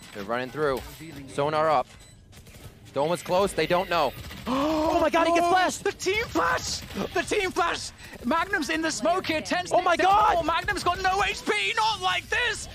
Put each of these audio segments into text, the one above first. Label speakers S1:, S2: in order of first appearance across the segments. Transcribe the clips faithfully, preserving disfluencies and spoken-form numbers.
S1: They're running through. Sonar up. Dome is close. They don't know.
S2: Oh my god, he gets flashed!
S3: The team flash! The team flash! Magnum's in the smoke here. ten
S2: Oh my god!
S3: Magnum's got no H P. Not like this!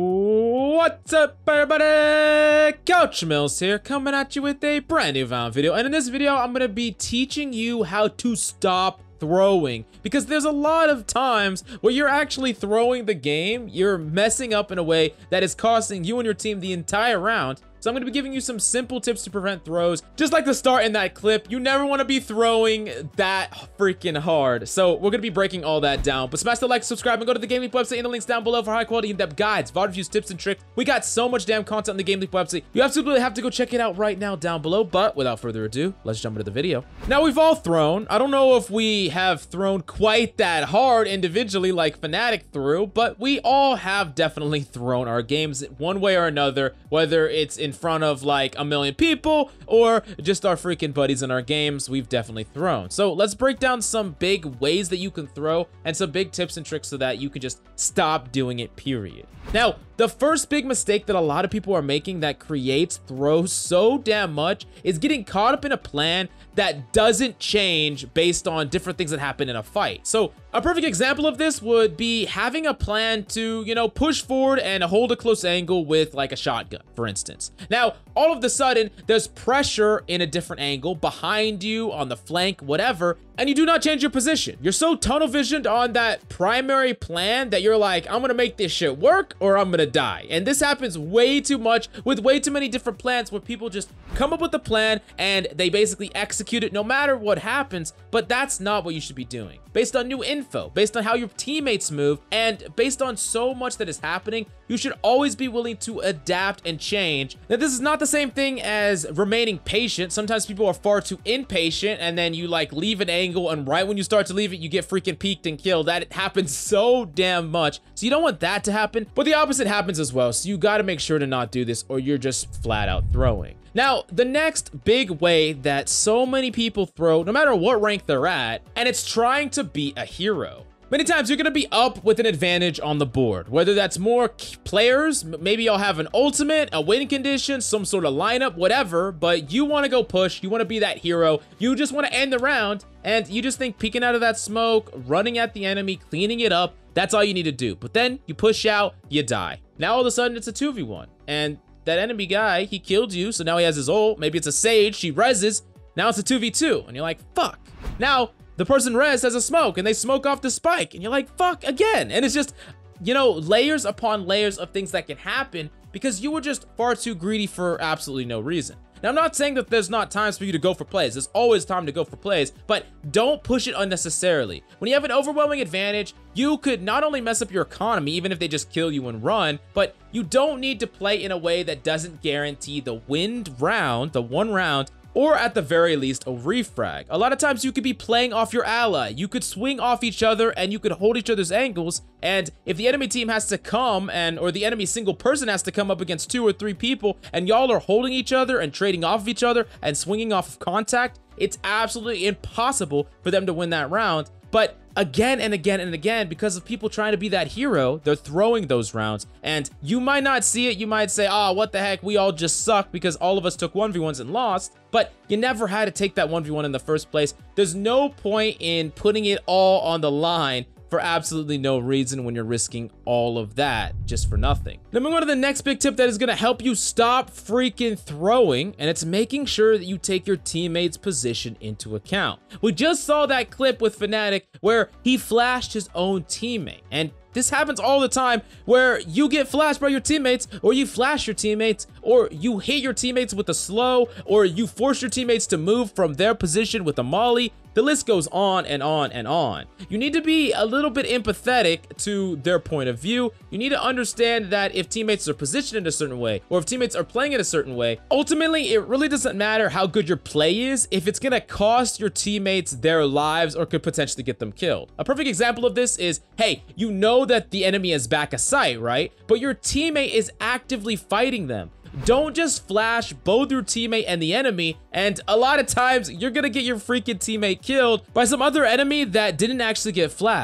S4: What's up, everybody? Couch Mills here, coming at you with a brand new Valorant video. And in this video, I'm gonna be teaching you how to stop throwing, because there's a lot of times where you're actually throwing the game, you're messing up in a way that is costing you and your team the entire round. So I'm going to be giving you some simple tips to prevent throws. Just like the start in that clip, you never want to be throwing that freaking hard. So we're going to be breaking all that down. But smash the like, subscribe, and go to the Game Leap website in the links down below for high quality in-depth guides, V O D reviews, tips, and tricks. We got so much damn content on the Game Leap website. You absolutely have to go check it out right now down below. But without further ado, let's jump into the video. Now, we've all thrown. I don't know if we have thrown quite that hard individually like Fnatic threw, but we all have definitely thrown our games one way or another, whether it's in front of like a million people or just our freaking buddies in our games. We've definitely thrown. So let's break down some big ways that you can throw and some big tips and tricks so that you can just stop doing it, period. Now, the first big mistake that a lot of people are making that creates throws so damn much is getting caught up in a plan that doesn't change based on different things that happen in a fight. So a perfect example of this would be having a plan to, you know, push forward and hold a close angle with like a shotgun, for instance. Now, all of a sudden, there's pressure in a different angle behind you, on the flank, whatever, and you do not change your position. You're so tunnel visioned on that primary plan that you're like, I'm gonna make this shit work or I'm gonna die. And this happens way too much with way too many different plans where people just come up with a plan and they basically execute it no matter what happens, but that's not what you should be doing. Based on new info, based on how your teammates move, and based on so much that is happening, you should always be willing to adapt and change. Now, this is not the same thing as remaining patient. Sometimes people are far too impatient and then you like leave an angle and right when you start to leave it, you get freaking peeked and killed. That happens so damn much. So you don't want that to happen, but the opposite happens as well. So you gotta make sure to not do this or you're just flat out throwing. Now, the next big way that so many people throw, no matter what rank they're at, and it's trying to be a hero. Many times you're gonna be up with an advantage on the board, whether that's more players, maybe y'all have an ultimate, a win condition, some sort of lineup, whatever, but you wanna go push, you wanna be that hero, you just wanna end the round, and you just think peeking out of that smoke, running at the enemy, cleaning it up, that's all you need to do. But then you push out, you die. Now all of a sudden it's a two v one, and that enemy guy, he killed you, so now he has his ult, maybe it's a Sage, she reses, now it's a two v two, and you're like, fuck. Now, the person res has a smoke, and they smoke off the spike, and you're like, fuck, again. And it's just, you know, layers upon layers of things that can happen because you were just far too greedy for absolutely no reason. Now, I'm not saying that there's not times for you to go for plays. There's always time to go for plays, but don't push it unnecessarily. When you have an overwhelming advantage, you could not only mess up your economy, even if they just kill you and run, but you don't need to play in a way that doesn't guarantee the winned round, the one round, or at the very least, a refrag. A lot of times you could be playing off your ally. You could swing off each other and you could hold each other's angles. And if the enemy team has to come and, or the enemy single person has to come up against two or three people and y'all are holding each other and trading off of each other and swinging off of contact, it's absolutely impossible for them to win that round. But again and again and again, because of people trying to be that hero, they're throwing those rounds. And you might not see it. You might say, oh, what the heck? We all just suck because all of us took one v ones and lost. But you never had to take that one v one in the first place. There's no point in putting it all on the line for absolutely no reason when you're risking all of that just for nothing. Then we go to the next big tip that is gonna help you stop freaking throwing, and it's making sure that you take your teammate's position into account. We just saw that clip with Fnatic where he flashed his own teammate, and this happens all the time where you get flashed by your teammates, or you flash your teammates, or you hit your teammates with a slow, or you force your teammates to move from their position with a molly. The list goes on and on and on. You need to be a little bit empathetic to their point of view. You need to understand that if teammates are positioned in a certain way, or if teammates are playing in a certain way, ultimately it really doesn't matter how good your play is if it's gonna cost your teammates their lives or could potentially get them killed. A perfect example of this is, hey, you know that the enemy is back of sight, right? But your teammate is actively fighting them. Don't just flash both your teammate and the enemy, and a lot of times you're gonna get your freaking teammate killed by some other enemy that didn't actually get flashed.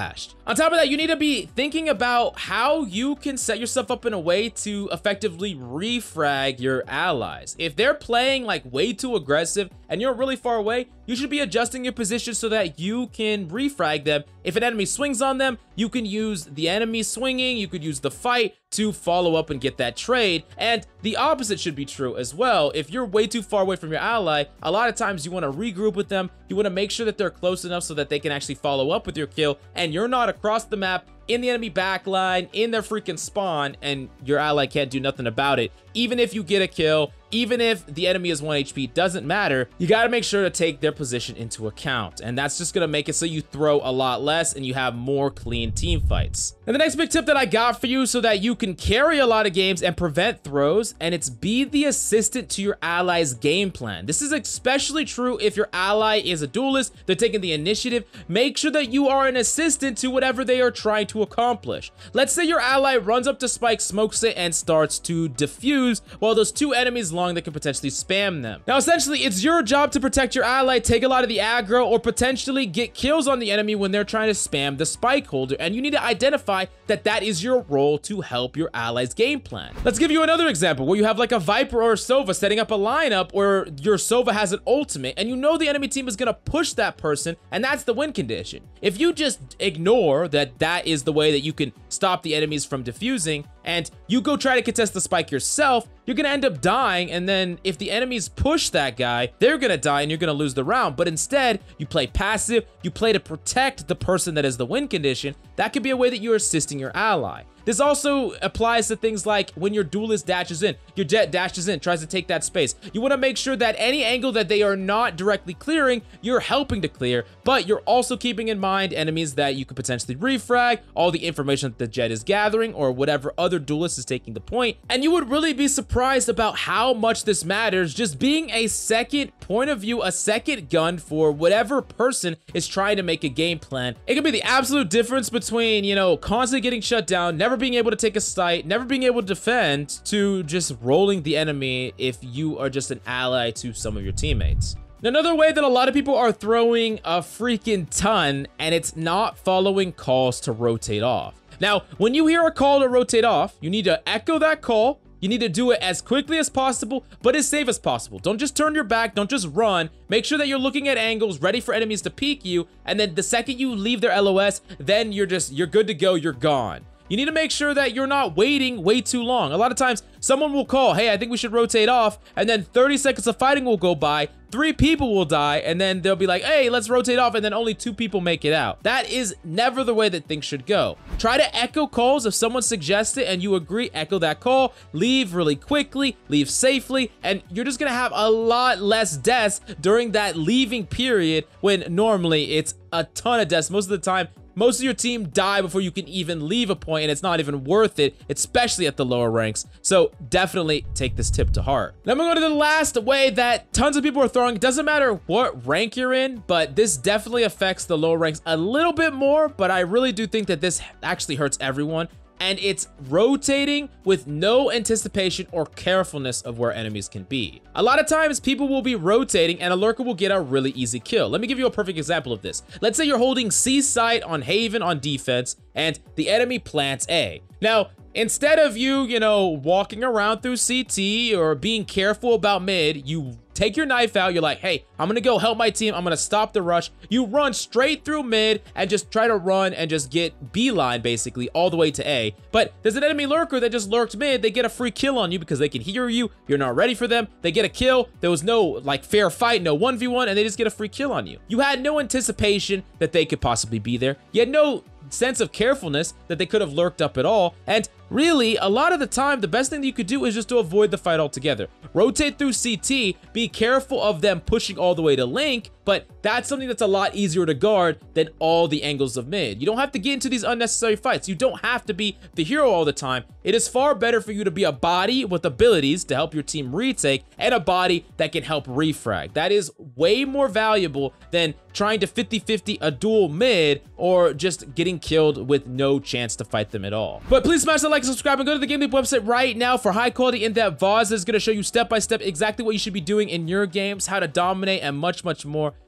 S4: On top of that, you need to be thinking about how you can set yourself up in a way to effectively refrag your allies. If they're playing like way too aggressive and you're really far away, you should be adjusting your position so that you can refrag them. If an enemy swings on them, you can use the enemy swinging, you could use the fight to follow up and get that trade. And the opposite should be true as well. If you're way too far away from your ally, a lot of times you want to regroup with them. You want to make sure that they're close enough so that they can actually follow up with your kill, and you're not across the map in the enemy backline, in their freaking spawn, and your ally can't do nothing about it. Even if you get a kill, even if the enemy is one H P, doesn't matter. You got to make sure to take their position into account, and that's just going to make it so you throw a lot less and you have more clean team fights. And the next big tip that I got for you so that you can carry a lot of games and prevent throws, and it's be the assistant to your ally's game plan. This is especially true if your ally is a duelist, they're taking the initiative. Make sure that you are an assistant to whatever they are trying to accomplish. Let's say your ally runs up to Spike, smokes it, and starts to defuse while there's two enemies long that can potentially spam them. Now, essentially, it's your job to protect your ally, take a lot of the aggro, or potentially get kills on the enemy when they're trying to spam the spike holder, and you need to identify that that is your role to help your ally's game plan. Let's give you another example where you have like a Viper or a Sova setting up a lineup where your Sova has an ultimate, and you know the enemy team is gonna push that person, and that's the win condition. If you just ignore that that is the way that you can stop the enemies from defusing, and you go try to contest the spike yourself, you're gonna end up dying, and then if the enemies push that guy, they're gonna die and you're gonna lose the round. But instead, you play passive, you play to protect the person that is the win condition. That could be a way that you're assisting your ally. This also applies to things like when your duelist dashes in, your jet dashes in, tries to take that space. You want to make sure that any angle that they are not directly clearing, you're helping to clear, but you're also keeping in mind enemies that you could potentially refrag, all the information that the jet is gathering, or whatever other duelist is taking the point. And you would really be surprised about how much this matters, just being a second point of view, a second gun for whatever person is trying to make a game plan. It could be the absolute difference between, you know, constantly getting shut down, never being able to take a sight, never being able to defend, to just rolling the enemy if you are just an ally to some of your teammates. Another way that a lot of people are throwing a freaking ton, and it's not following calls to rotate off. Now, when you hear a call to rotate off, you need to echo that call. You need to do it as quickly as possible, but as safe as possible. Don't just turn your back, don't just run. Make sure that you're looking at angles, ready for enemies to peek you, and then the second you leave their L O S, then you're just, you're good to go, you're gone. You need to make sure that you're not waiting way too long. A lot of times, someone will call, hey, I think we should rotate off, and then thirty seconds of fighting will go by, three people will die, and then they'll be like, hey, let's rotate off, and then only two people make it out. That is never the way that things should go. Try to echo calls. If someone suggests it and you agree, echo that call, leave really quickly, leave safely, and you're just gonna have a lot less deaths during that leaving period when normally it's a ton of deaths. Most of the time, most of your team die before you can even leave a point, and it's not even worth it, especially at the lower ranks. So definitely take this tip to heart. Now I'm gonna go to the last way that tons of people are throwing. It doesn't matter what rank you're in, but this definitely affects the lower ranks a little bit more, but I really do think that this actually hurts everyone. And it's rotating with no anticipation or carefulness of where enemies can be. A lot of times people will be rotating and a lurker will get a really easy kill. Let me give you a perfect example of this. Let's say you're holding C site on Haven on defense and the enemy plants A. Now, instead of you, you know, walking around through C T or being careful about mid, you take your knife out, you're like, hey, I'm gonna go help my team, I'm gonna stop the rush. You run straight through mid and just try to run and just get beeline basically all the way to A. But there's an enemy lurker that just lurked mid, they get a free kill on you because they can hear you, you're not ready for them, they get a kill, there was no like fair fight, no one v one, and they just get a free kill on you. You had no anticipation that they could possibly be there. You had no sense of carefulness that they could have lurked up at all, and really, a lot of the time, the best thing that you could do is just to avoid the fight altogether. Rotate through C T, be careful of them pushing all the way to Link, but that's something that's a lot easier to guard than all the angles of mid. You don't have to get into these unnecessary fights. You don't have to be the hero all the time. It is far better for you to be a body with abilities to help your team retake and a body that can help refrag. That is way more valuable than trying to fifty fifty a duel mid or just getting killed with no chance to fight them at all. But please smash that like and subscribe and go to the Game Leap website right now for high quality in-depth V O Ds. It's going to show you step by step exactly what you should be doing in your games, how to dominate, and much, much more.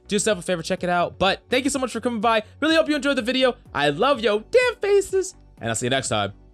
S4: do yourself a favor, check it out. But thank you so much for coming by. Really hope you enjoyed the video. I love yo damn faces, and I'll see you next time.